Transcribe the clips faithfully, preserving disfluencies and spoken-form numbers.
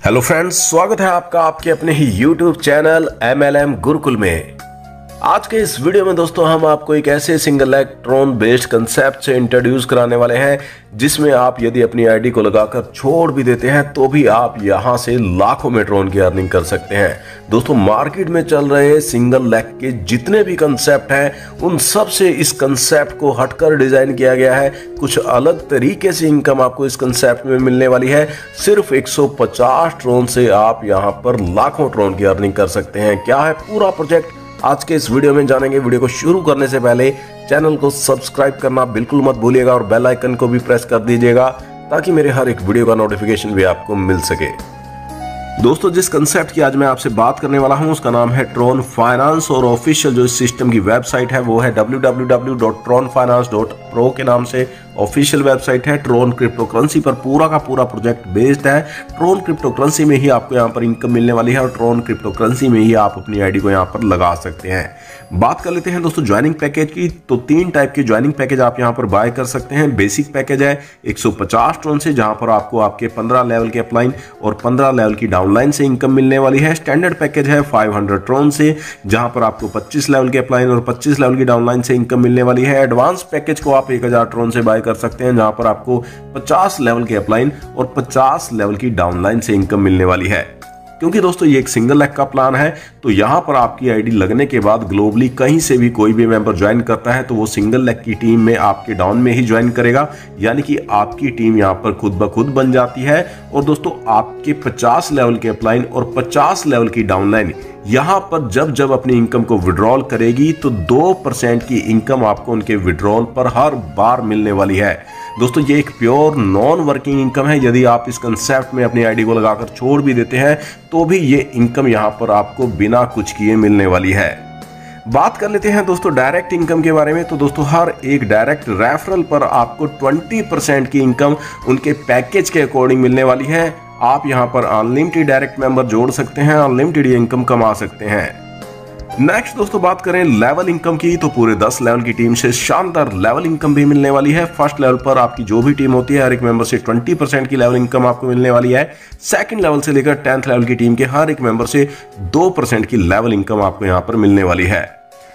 Hello friends, स्वागत है आपका आपके अपने ही YouTube channel M L M Gurukul में। आज के इस वीडियो में दोस्तों हम आपको एक ऐसे single leg Tron based concept से इंट्रोड्यूस कराने वाले हैं जिसमें आप यदि अपनी आईडी को लगाकर छोड़ भी देते हैं तो भी आप यहां से लाखों में ट्रोन की अर्निंग कर सकते हैं। दोस्तों, मार्केट में चल रहे सिंगल लेग के जितने भी कंसेप्ट हैं उन सब से इस कंसेप्ट को हटकर डिजाइन किया गया है। कुछ अलग तरीके से इनकम आपको इस कंसेप्ट में मिलने वाली है। सिर्फ एक सौ पचास ट्रोन से आप यहां पर लाखों ट्रोन की अर्निंग कर सकते हैं। क्या है पूरा प्रोजेक्ट, आज के इस वीडियो में जानेंगे। वीडियो को शुरू करने से पहले चैनल को सब्सक्राइब करना बिल्कुल मत भूलिएगा और बेल आइकन को भी प्रेस कर दीजिएगा ताकि मेरे हर एक वीडियो का नोटिफिकेशन भी आपको मिल सके। दोस्तों, जिस कंसेप्ट की आज मैं आपसे बात करने वाला हूं उसका नाम है ट्रोन फाइनेंस और ऑफिशियल जो इस सिस्टम की वेबसाइट है वो है W W W dot Tron finance dot pro के नाम से ऑफिशियल वेबसाइट है। ट्रोन क्रिप्टो करेंसी पर पूरा का पूरा प्रोजेक्ट बेस्ड है। ट्रोन क्रिप्टो करेंसी में ही आपको यहाँ पर इनकम मिलने वाली है और ट्रोन क्रिप्टो करेंसी में ही आप अपनी आईडी को यहाँ पर लगा सकते हैं। बात कर लेते हैं दोस्तों ज्वाइनिंग पैकेज की। तो तीन टाइप के ज्वाइनिंग पैकेज आप यहाँ पर बाय कर सकते हैं। बेसिक पैकेज है एक सौ पचास ट्रोन से, जहां पर आपको आपके पंद्रह लेवल के अपलाइन और पंद्रह लेवल की डाउनलाइन से इनकम मिलने वाली है। स्टैंडर्ड पैकेज है पाँच सौ ट्रोन से, जहां पर आपको पच्चीस लेवल के अपलाइन और पच्चीस लेवल की डाउनलाइन से इनकम मिलने वाली है। एडवांस पैकेज को आप एक हज़ार ट्रोन से बाय कर सकते हैं, जहां पर आपको पचास लेवल के अपलाइन और पचास लेवल की डाउनलाइन से इनकम मिलने वाली है। क्योंकि दोस्तों ये एक सिंगल लेग का प्लान है तो यहां पर आपकी आईडी लगने के बाद ग्लोबली कहीं से भी कोई भी मेंबर ज्वाइन करता है तो वो सिंगल लेग की टीम में आपके डाउन में ही ज्वाइन करेगा, यानी कि आपकी टीम यहां पर खुद ब खुद बन जाती है। और दोस्तों, आपके पचास लेवल के अपलाइन और पचास लेवल की डाउनलाइन यहां पर जब जब अपनी इनकम को विड्रॉल करेगी तो दो परसेंट की इनकम आपको उनके विड्रॉल पर हर बार मिलने वाली है। दोस्तों, ये एक प्योर नॉन वर्किंग इनकम है। यदि आप इस कंसेप्ट में अपनी आईडी को लगाकर छोड़ भी देते हैं तो भी ये इनकम यहां पर आपको बिना कुछ किए मिलने वाली है। बात कर लेते हैं दोस्तों डायरेक्ट इनकम के बारे में। तो दोस्तों, हर एक डायरेक्ट रेफरल पर आपको बीस परसेंट की इनकम उनके पैकेज के अकॉर्डिंग मिलने वाली है। आप यहां पर अनलिमिटेड डायरेक्ट मेंबर जोड़ सकते हैं, अनलिमिटेड इनकम कमा सकते हैं। नेक्स्ट दोस्तों, बात करें लेवल इनकम की तो पूरे दस लेवल की टीम से शानदार लेवल इनकम भी मिलने वाली है। फर्स्ट लेवल पर आपकी जो भी टीम होती है हर एक मेंबर से बीस परसेंट की लेवल इनकम आपको मिलने वाली है। सेकंड लेवल से लेकर टेंथ लेवल की टीम के हर एक मेंबर से दो परसेंट की लेवल इनकम आपको यहां पर मिलने वाली है।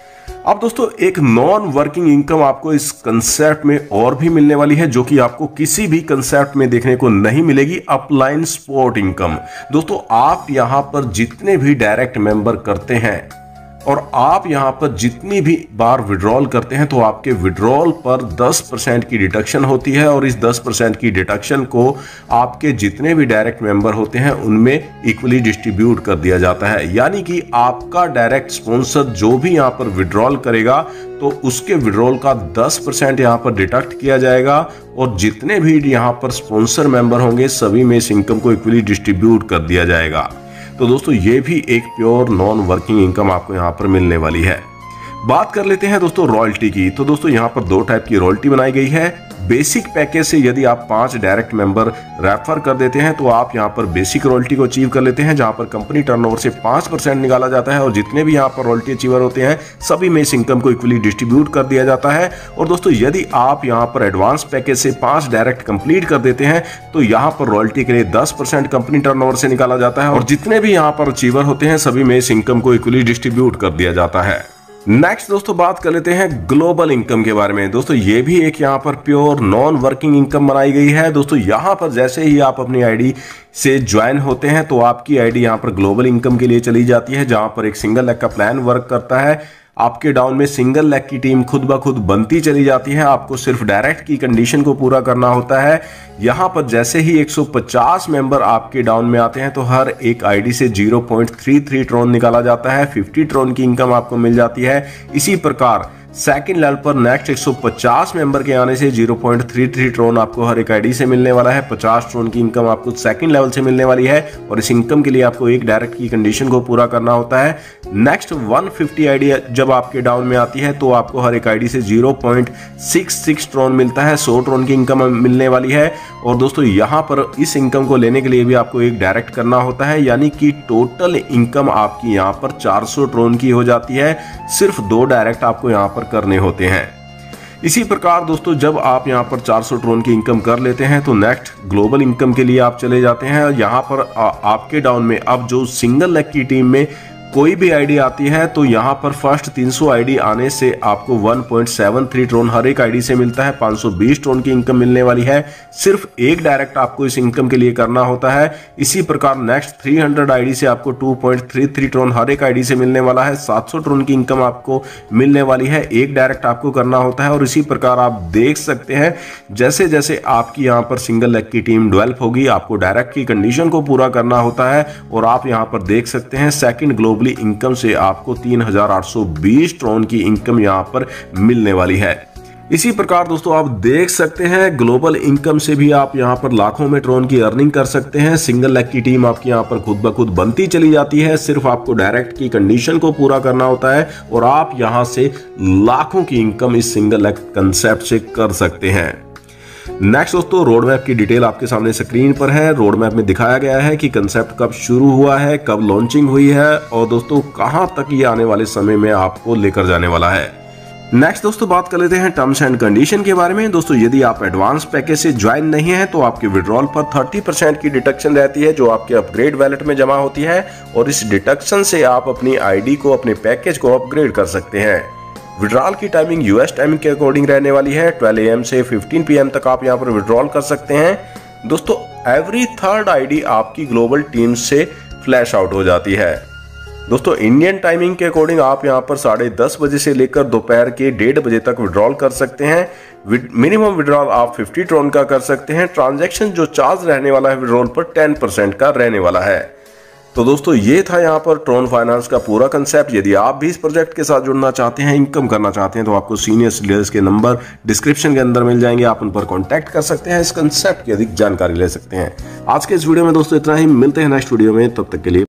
अब दोस्तों, एक नॉन वर्किंग इनकम आपको इस कंसेप्ट में और भी मिलने वाली है जो कि आपको किसी भी कंसेप्ट में देखने को नहीं मिलेगी। Upline spot income. दोस्तों, आप यहां पर जितने भी डायरेक्ट मेंबर करते हैं और आप यहां पर जितनी भी बार विड्रॉल करते हैं तो आपके विड्रॉल पर दस परसेंट की डिडक्शन होती है और इस दस परसेंट की डिडक्शन को आपके जितने भी डायरेक्ट मेंबर होते हैं उनमें इक्वली डिस्ट्रीब्यूट कर दिया जाता है। यानी कि आपका डायरेक्ट स्पॉन्सर जो भी यहां पर विड्रॉल करेगा तो उसके विड्रॉल का दस परसेंट यहां पर डिडक्ट किया जाएगा और जितने भी यहां पर स्पॉन्सर मेंबर होंगे सभी में इस इनकम को इक्वली डिस्ट्रीब्यूट कर दिया जाएगा। तो दोस्तों, ये भी एक प्योर नॉन वर्किंग इनकम आपको यहां पर मिलने वाली है। बात कर लेते हैं दोस्तों रॉयल्टी की। तो दोस्तों, यहां पर दो टाइप की रॉयल्टी बनाई गई है। बेसिक पैकेज से यदि आप पांच डायरेक्ट मेंबर रेफर कर देते हैं तो आप यहां पर बेसिक रॉयल्टी को अचीव कर लेते हैं, जहां पर कंपनी टर्नओवर से पांच परसेंट निकाला जाता है और जितने भी यहां पर रॉयल्टी अचीवर होते हैं सभी में इस इनकम को इक्वली डिस्ट्रीब्यूट कर दिया जाता है। और दोस्तों, यदि आप यहां पर एडवांस पैकेज से पांच डायरेक्ट कंप्लीट कर देते हैं तो यहां पर रॉयल्टी के लिए दस परसेंट कंपनी टर्नओवर से निकाला जाता है और जितने भी यहां पर अचीवर होते हैं सभी में इस इनकम को इक्वली डिस्ट्रीब्यूट कर दिया जाता है। नेक्स्ट दोस्तों, बात कर लेते हैं ग्लोबल इनकम के बारे में। दोस्तों, ये भी एक यहाँ पर प्योर नॉन वर्किंग इनकम बनाई गई है। दोस्तों, यहाँ पर जैसे ही आप अपनी आईडी से ज्वाइन होते हैं तो आपकी आईडी यहाँ पर ग्लोबल इनकम के लिए चली जाती है, जहां पर एक सिंगल लेग का प्लान वर्क करता है। आपके डाउन में सिंगल लेग की टीम खुद ब खुद बनती चली जाती है। आपको सिर्फ डायरेक्ट की कंडीशन को पूरा करना होता है। यहां पर जैसे ही एक सौ पचास मेंबर आपके डाउन में आते हैं तो हर एक आईडी से zero point three three Tron निकाला जाता है। पचास ट्रोन की इनकम आपको मिल जाती है। इसी प्रकार सेकंड लेवल पर नेक्स्ट एक सौ पचास मेंबर के आने से zero point three three Tron आपको हर एक आईडी से मिलने वाला है। पचास ट्रोन की इनकम आपको सेकंड लेवल से मिलने वाली है और इस इनकम के लिए आपको एक डायरेक्ट की कंडीशन को पूरा करना होता है। नेक्स्ट एक सौ पचास आईडी जब आपके डाउन में आती है तो आपको हर एक आईडी से zero point six six Tron मिलता है। सौ ट्रोन की इनकम मिलने वाली है। और दोस्तों, यहां पर इस इनकम को लेने के लिए भी आपको एक डायरेक्ट करना होता है, यानी कि टोटल इनकम आपकी यहां पर चार सौ ट्रोन की हो जाती है। सिर्फ दो डायरेक्ट आपको यहां पर करने होते हैं। इसी प्रकार दोस्तों जब आप यहाँ पर चार सौ ट्रोन की इनकम कर लेते हैं तो नेक्स्ट ग्लोबल इनकम के लिए आप चले जाते हैं। यहाँ पर आ, आपके डाउन में अब जो सिंगल लेग की टीम में कोई भी आईडी आती है तो यहाँ पर फर्स्ट तीन सौ आईडी आने से आपको एक पॉइंट सात तीन ट्रोन हर एक आईडी से मिलता है। पाँच सौ बीस ट्रोन की इनकम मिलने वाली है। सिर्फ एक डायरेक्ट आपको इस इनकम के लिए करना होता है। इसी प्रकार नेक्स्ट तीन सौ आईडी से आपको दो पॉइंट तीन तीन ट्रोन हर एक आईडी से मिलने वाला है। सात सौ ट्रोन की इनकम आपको मिलने वाली है। एक डायरेक्ट आपको करना होता है। और इसी प्रकार आप देख सकते हैं जैसे जैसे आपकी यहाँ पर सिंगल लेग की टीम डेवलप होगी आपको डायरेक्ट की कंडीशन को पूरा करना होता है। और आप यहाँ पर देख सकते हैं सेकंड ग्लोबल इनकम से आपको तीन हजार आठ सौ बीस ट्रोन की इनकम यहां पर मिलने वाली है। इसी प्रकार दोस्तों आप देख सकते हैं ग्लोबल इनकम से भी आप यहां पर लाखों में ट्रोन की अर्निंग कर सकते हैं। सिंगल लेग की टीम आपकी यहां पर खुद ब खुद बनती चली जाती है। सिर्फ आपको डायरेक्ट की कंडीशन को पूरा करना होता है और आप यहां से लाखों की इनकम इस सिंगल लेग कंसेप्ट से कर सकते हैं। नेक्स्ट दोस्तों रोड मैप की डिटेल आपके सामने स्क्रीन पर है। रोड मैप में दिखाया गया है कि कंसेप्ट कब शुरू हुआ है, कब लॉन्चिंग हुई है और दोस्तों कहां तक ये आने वाले समय में आपको लेकर जाने वाला है। नेक्स्ट दोस्तों बात कर लेते हैं टर्म्स एंड कंडीशन के बारे में। दोस्तों यदि आप एडवांस पैकेज से ज्वाइन नहीं है तो आपके विड्रॉल पर तीस परसेंट की डिडक्शन रहती है जो आपके अपग्रेड वैलेट में जमा होती है और इस डिडक्शन से आप अपनी आईडी को अपने पैकेज को अपग्रेड कर सकते हैं। विड्रॉल की टाइमिंग यूएस टाइमिंग के अकॉर्डिंग रहने वाली है। बारह ए एम से पंद्रह पी एम तक आप यहां पर विड्रॉल कर सकते हैं। दोस्तों एवरी थर्ड आईडी आपकी ग्लोबल टीम से फ्लैश आउट हो जाती है। दोस्तों इंडियन टाइमिंग के अकॉर्डिंग आप यहां पर साढ़े दस बजे से लेकर दोपहर के डेढ़ बजे तक विड्रॉल कर सकते हैं। मिनिमम विड्रॉल आप पचास ट्रोन का कर सकते हैं। ट्रांजैक्शन जो चार्ज रहने वाला है विड्रॉल पर दस परसेंट का रहने वाला है। तो दोस्तों ये था यहाँ पर ट्रोन फाइनेंस का पूरा कंसेप्ट। यदि आप भी इस प्रोजेक्ट के साथ जुड़ना चाहते हैं, इनकम करना चाहते हैं तो आपको सीनियर लीडर्स के नंबर डिस्क्रिप्शन के अंदर मिल जाएंगे। आप उन पर कांटेक्ट कर सकते हैं, इस कंसेप्ट की अधिक जानकारी ले सकते हैं। आज के इस वीडियो में दोस्तों इतना ही। मिलते हैं नेक्स्ट वीडियो में, तब तक के लिए।